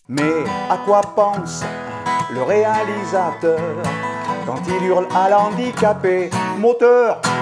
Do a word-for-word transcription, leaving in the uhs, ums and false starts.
Mais à quoi pense le réalisateur quand il hurle à l'handicapé: moteur,